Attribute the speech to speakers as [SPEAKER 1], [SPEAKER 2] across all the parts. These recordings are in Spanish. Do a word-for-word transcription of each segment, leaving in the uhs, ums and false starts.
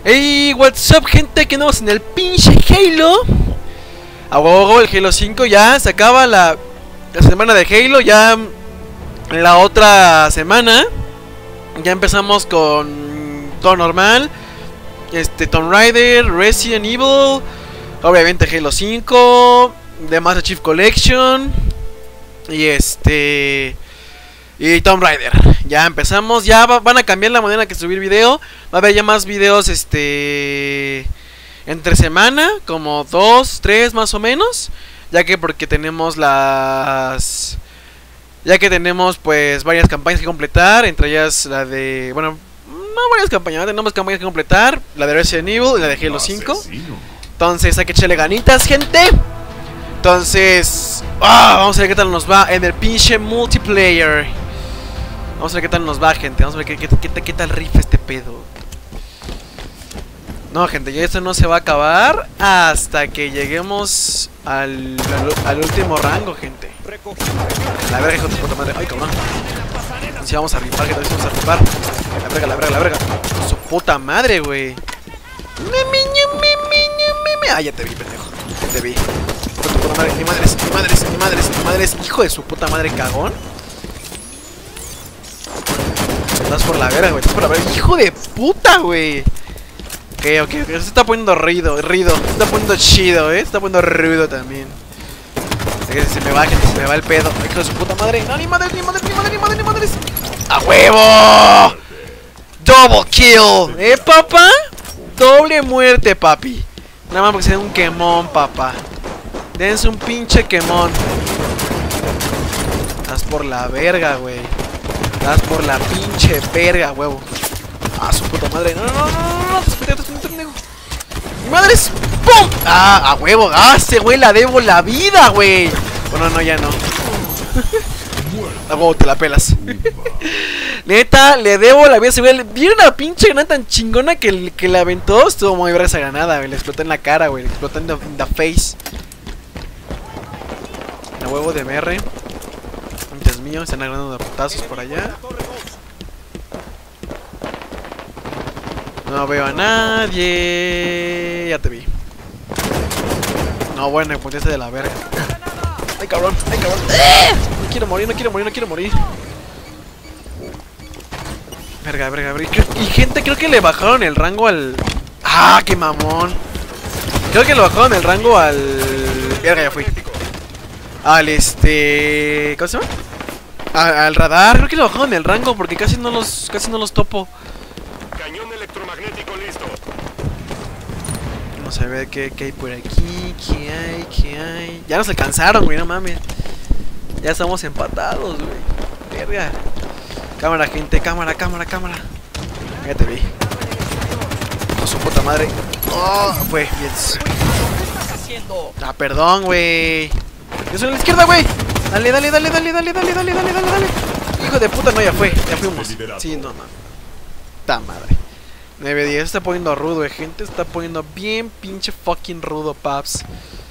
[SPEAKER 1] Hey, what's up, gente, que andamos en el pinche Halo. A huevo, el Halo cinco ya se acaba la, la semana de Halo. Ya la otra semana ya empezamos con todo normal. Este, Tomb Raider, Resident Evil, obviamente Halo cinco, The Master Chief Collection y este y Tomb Raider. Ya empezamos, ya va, van a cambiar la manera que subir video. Va a haber ya más videos este entre semana, como dos, tres más o menos, ya que porque tenemos las ya que tenemos pues varias campañas que completar, entre ellas la de, bueno, no varias campañas, tenemos campañas que completar, la de Resident Evil y la de Halo cinco. Entonces hay que echarle ganitas, gente. Entonces, ah, vamos a ver qué tal nos va en el pinche multiplayer. Vamos a ver qué tal nos va, gente. Vamos a ver qué, qué, qué, qué tal rifa este pedo. No, gente, ya esto no se va a acabar hasta que lleguemos al, al, al último rango, gente. La verga, hijo de puta madre. Ay, cabrón. Si vamos a rifar, que tal vez vamos a rifar. La verga, la verga, la verga. Su puta madre, güey. Ah, ya te vi, pendejo. Ya te vi. Tu puta madre, ni madres, ni madres, ni madres, ni madres. Hijo de su puta madre, cagón. Estás por la verga, güey. Estás por la verga. Hijo de puta, güey. Ok, ok, ok. Se está poniendo rido, rido. Se está poniendo chido, eh. Se está poniendo ruido también. Se me va, gente, se me va el pedo. Hijo de su puta madre. No, ni madres, ni madres, ni madres, ni madres, ni madres. ¡A huevo! Double kill. ¿Eh, papá? Doble muerte, papi. Nada más porque se den un quemón, papá. Dense un pinche quemón. Estás por la verga, güey. Estás por la pinche verga, huevo. Ah, su puta madre. No, no, no, no, no. Te espera, te espera, pendejo. ¡Madres! ¡Pum! Ah, a huevo. Ah, ese güey la debo la vida, güey. Bueno, no, ya no. A huevo, te la pelas. Neta, le debo la vida a ese güey. ¿Vieron la pinche granada tan chingona que, que le aventó? Estuvo muy brava esa granada, güey. Le explotó en la cara, güey. Le explotó en the, in the face. A huevo de M R. Dios mío, están agarrando de putazos por allá. No veo a nadie. Ya te vi. No, bueno, pues ese de la verga. Ay, cabrón, ay, cabrón. No quiero morir, no quiero morir, no quiero morir. Verga, verga, verga. Y gente, creo que le bajaron el rango al... Ah, qué mamón. Creo que le bajaron el rango al... Verga, ya fui. Al este... ¿Cómo se llama? A, al radar. Creo que le bajaron el rango porque casi no los, casi no los topo.
[SPEAKER 2] Cañón electromagnético listo.
[SPEAKER 1] Vamos a ver qué, qué hay por aquí. ¿Qué hay? ¿Qué hay? Ya nos alcanzaron, güey, no mames. Ya estamos empatados, güey. Verga. Cámara, gente, cámara, cámara, cámara. Ya te vi. Con su puta madre. Oh, fue, yes. Ah, perdón, güey. Yo soy a la izquierda, güey. Dale, dale, dale, dale, dale, dale, dale, dale, dale, dale. Hijo de puta, no, ya fue. Ya fuimos. Sí, no, no. Ta madre. nueve diez, se está poniendo rudo, eh, gente. Se está poniendo bien pinche fucking rudo, paps.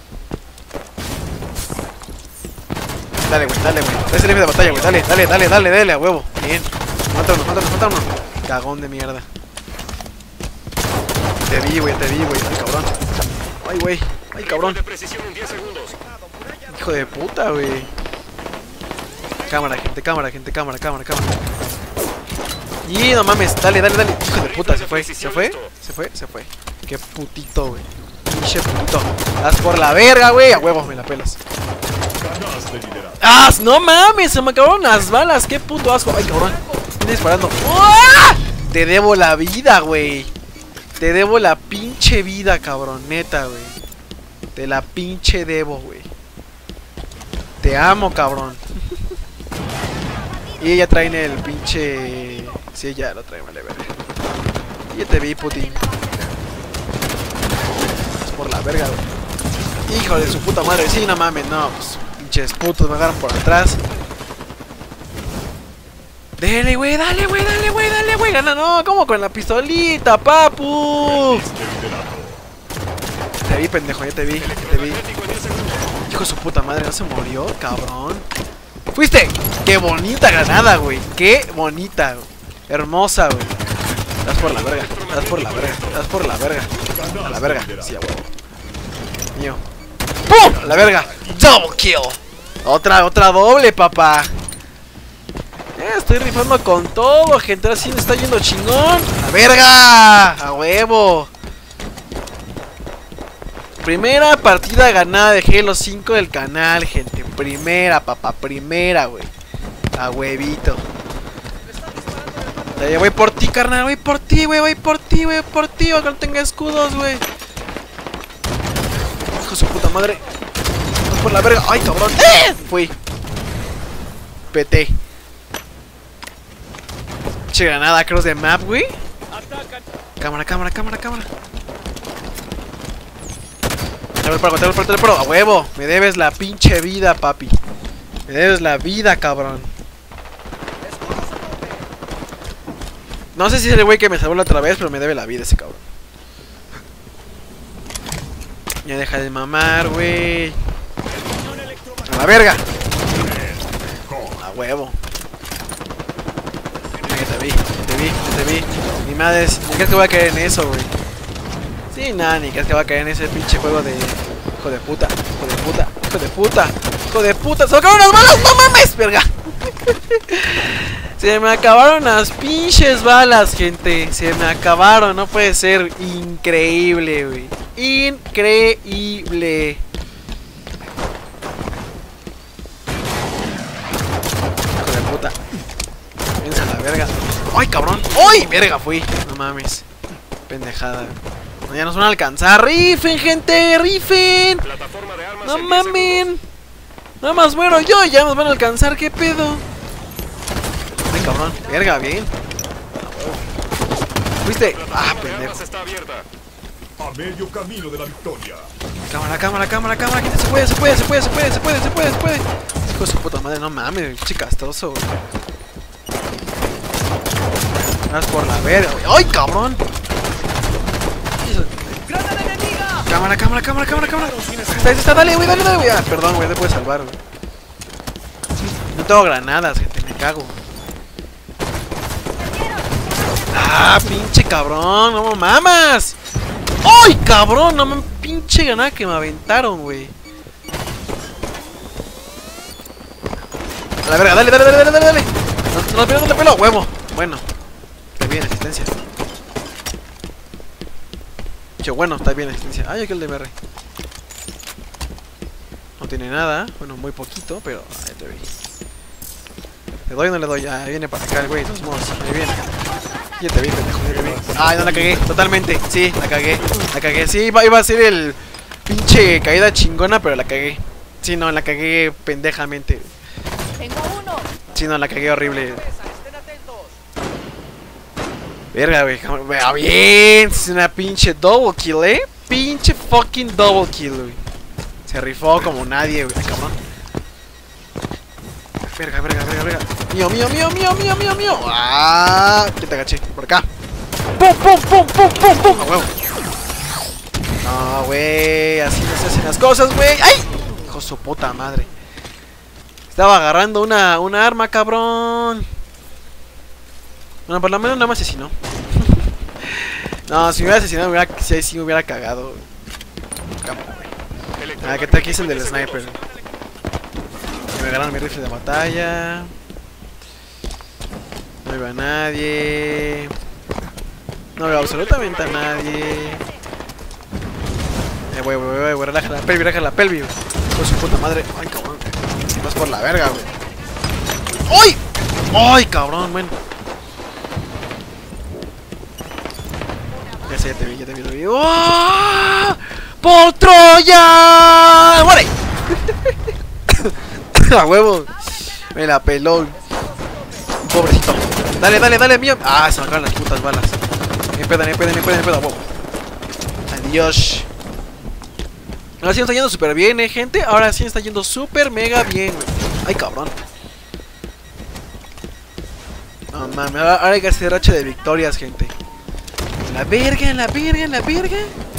[SPEAKER 1] Dale, güey, dale, güey. Es el eje de batalla, güey. Dale, dale, dale, dale, dale, a huevo. Bien. Mátanos, mátanos, mátanos. Cagón de mierda. Te vi, güey, te vi, güey. Ay, cabrón. Ay, güey. Ay, cabrón. Hijo de puta, güey. Cámara, gente, cámara, gente, cámara, cámara, cámara. Y no mames, dale, dale, dale. Hijo de puta, se fue, se fue, se fue, se fue. Qué putito, güey. Pinche putito. Haz por la verga, güey. A huevos, me la pelas. ¡Ah! ¡No mames! Se me acabaron las balas. ¡Qué puto asco! ¡Ay, cabrón! Estoy disparando. ¡Ah! Te debo la vida, güey. Te debo la pinche vida, cabrón. Neta, güey. Te la pinche debo, güey. Te amo, cabrón. Y ella traen el pinche... Sí, ya lo traen, vale, verga. Y ya te vi, putín. Es por la verga, güey. Hijo de su puta madre. Sí, no mames, no, pues... Pinches putos, me agarran por atrás. Dale, güey, dale, güey, dale, güey, dale, güey. Gana, no, como con la pistolita, papu. Te vi, pendejo, ya te vi, ya te vi. Hijo de su puta madre, ¿no se murió, cabrón? ¡Fuiste! ¡Qué bonita granada, güey! ¡Qué bonita, güey! Hermosa, güey. Das por la verga, das por la verga, das por la verga. A la verga, sí, a huevo. Mío. ¡Pum! A la verga. Double kill. Otra, otra doble, papá. Eh, estoy rifando con todo, gente. Ahora sí me está yendo chingón. ¡A la verga! ¡A huevo! Primera partida ganada de Halo cinco del canal, gente. Primera, papá, primera, güey. A huevito. Ya voy por ti, carnal. Voy por ti, güey. Voy por ti, güey. Por ti, aunque no tenga escudos, güey. Hijo de su puta madre. Vamos por la verga. Ay, cabrón. ¡Eh! Fui. P T. Che, granada, cross de map, güey. Cámara, cámara, cámara, cámara. Te voy para te voy para te voy para. A huevo. Me debes la pinche vida, papi. Me debes la vida, cabrón. No sé si es el güey que me salvó la otra vez, pero me debe la vida ese cabrón. Ya deja de mamar, güey. A la verga. A huevo. Mira que te vi, te vi, te vi. Ni madre, ni crees que voy a caer en eso, güey. Sí, nada, ni crees que voy a caer en ese pinche juego de... Hijo de puta, hijo de puta, hijo de puta, hijo de puta. ¡Se me acabaron las balas! ¡No mames, verga! Se me acabaron las pinches balas, gente. Se me acabaron, no puede ser. Increíble, güey. Increíble. Hijo de puta. Piensa la verga. ¡Ay, cabrón! ¡Ay, verga! Fui. No mames. Pendejada. Ya nos van a alcanzar. ¡Rifen, gente! ¡Rifen! No mamen. Nada más muero yo y ya nos van a alcanzar. ¿Qué pedo? Ay, cabrón. Verga, bien. ¿Fuiste? Ah, pendejo.
[SPEAKER 2] A medio camino de la victoria.
[SPEAKER 1] Cámara, cámara, cámara, cámara. Gente, se puede, se puede, se puede, se puede, se puede, se puede, se puede. Hijo de su puta madre, no mames, chicastoso. Gracias por la verga, güey. ¡Ay, cabrón! Cámara, cámara, cámara, cámara, cámara. Está, está, dale, güey, dale, dale, güey. Ah, perdón, güey, te puedes salvar, güey. No tengo granadas, gente, me cago. Ah, pinche cabrón, no mamas. ¡Ay, cabrón! No me pinche granada que me aventaron, güey. A la verga, dale, dale, dale, dale, dale. No, no, no, no, pelo, huevo. Bueno, está bien, asistencia. Che, bueno, está bien, asistencia. Ay, aquí el D M R. No tiene nada, bueno, muy poquito, pero ahí te vi. ¿Le doy o no le doy? Ah, viene para acá el güey, de todos modos. Ahí viene. Ya te vi, pendejo, ya te vi. Ay, no la cagué, totalmente. Sí, la cagué, la cagué. Sí, iba, iba a ser el pinche caída chingona, pero la cagué. Sí, no, la cagué pendejamente.
[SPEAKER 3] Tengo uno.
[SPEAKER 1] Sí, no, la cagué horrible. Verga, güey. Vea bien. Es una pinche double kill, eh. Pinche fucking double kill, güey. Se rifó como nadie, güey. Ay, cabrón. Verga, verga, verga, verga. Mío, mío, mío, mío, mío, mío, mío. Ah, que te agaché. Por acá. ¡Pum, pum, pum, pum, pum, pum! A huevo. No, güey. Así no se hacen las cosas, güey. ¡Ay! Hijo de su puta madre. Estaba agarrando una, una arma, cabrón. Bueno, por lo menos no me asesinó. No, si me hubiera asesinado, me hubiera, si, si me hubiera cagado. Ah, ¿qué tal que es el del sniper? Me regalaron mi rifle de batalla. No veo a nadie. No veo absolutamente a nadie. Eh, güey, güey, güey, güey, relaja la pelvis, relaja la pelvis. Con su puta madre. Ay, cabrón. Vas por la verga, güey. ¡Ay! ¡Ay, cabrón! Bueno. Ya sé, ya te vi, ya te vi, ya te vi. ¡Oh! ¡Por Troya! ¡Muere! A huevo. Me la peló. Pobrecito. Dale, dale, dale, mío. Ah, se me acaban las putas balas. Ni pedo, ni pedo, ni pedo, ni pedo. Wow. Adiós. Ahora sí nos está yendo súper bien, eh, gente. Ahora sí nos está yendo súper mega bien, güey. Ay, cabrón. No mames, ahora, ahora hay que hacer racha de victorias, gente. La verga, la verga, la verga.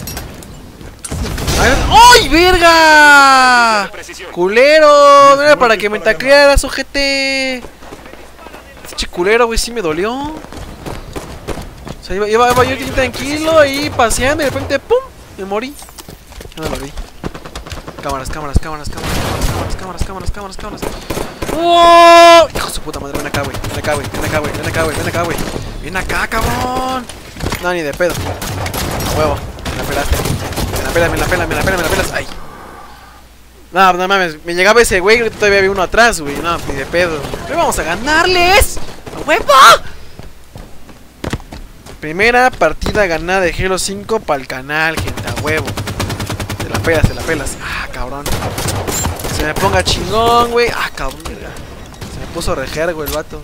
[SPEAKER 1] ¡Ay, verga! ¡Culero! No era para que me taclearas, ojete. Este culero, güey, sí me dolió. sea, iba, iba, iba yo aquí tranquilo ahí paseando y de repente ¡pum! Me morí. Ya no lo vi. Cámaras, cámaras, cámaras, cámaras, cámaras, cámaras, cámaras, cámaras, cámaras. ¡Oh! Hijo de su puta madre, ven acá, güey. Ven acá, güey. Ven acá, güey. Ven acá, güey. Ven acá, güey. Ven acá, cabrón. No, ni de pedo. A huevo. Me la pelaste. Me la pelas, me la pelas, me la pelas, me la pelas. Ay. No, no mames. Me llegaba ese güey y todavía había uno atrás, güey. No, ni de pedo. Pero vamos a ganarles. ¡A huevo! Primera partida ganada de Halo cinco para el canal, gente. A huevo. Te la pelas, te la pelas. Ah, cabrón. Se me ponga chingón, güey. Ah, cabrón. Se me puso a rejear, güey, el vato.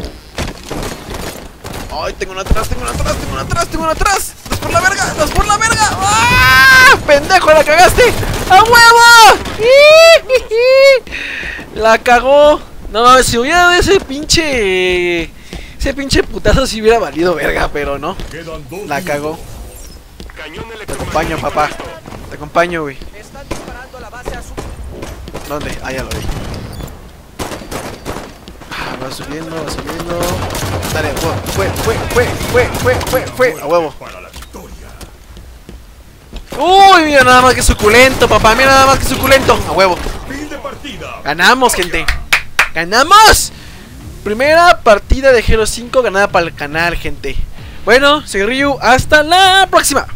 [SPEAKER 1] Ay, tengo una atrás, tengo una atrás, tengo una atrás, tengo una atrás. ¡Dos por la verga! ¡Dos por la verga! ¡Ah! ¡Pendejo, la cagaste! ¡A huevo! La cagó. No mames, si hubiera dado ese pinche... Ese pinche putazo si hubiera valido verga, pero no. La cagó. Te acompaño, papá. Te acompaño, güey. ¿Dónde? Ah, ya lo vi. Ah, va subiendo, va subiendo. Dale, fue, fue, fue, fue, fue, fue, fue. A huevo. Uy, mira nada más que suculento, papá. Mira nada más que suculento. A huevo. Ganamos, gente. ¡Ganamos! Primera partida de Halo cinco ganada para el canal, gente. Bueno, soy Ryu. Hasta la próxima.